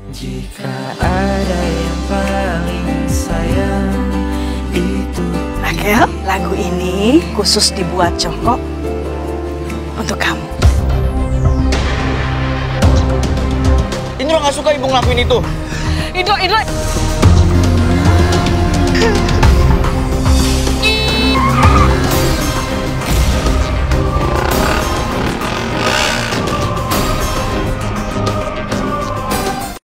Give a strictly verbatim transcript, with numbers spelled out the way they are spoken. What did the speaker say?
Jika ada yang paling sayang itu. Raquel, lagu ini khusus dibuat Joko untuk kamu. Indro nggak suka ibu ngelakuin itu. Indro, Indro.